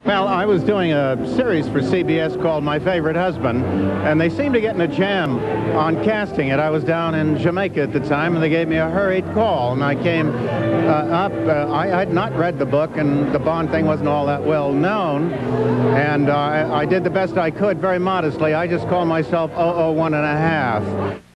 Well, I was doing a series for CBS called My Favorite Husband, and they seemed to get in a jam on casting it. I was down in Jamaica at the time, and they gave me a hurried call, and I came up. I had not read the book, and the Bond thing wasn't all that well known, and I did the best I could, very modestly. I just called myself 001 and a half.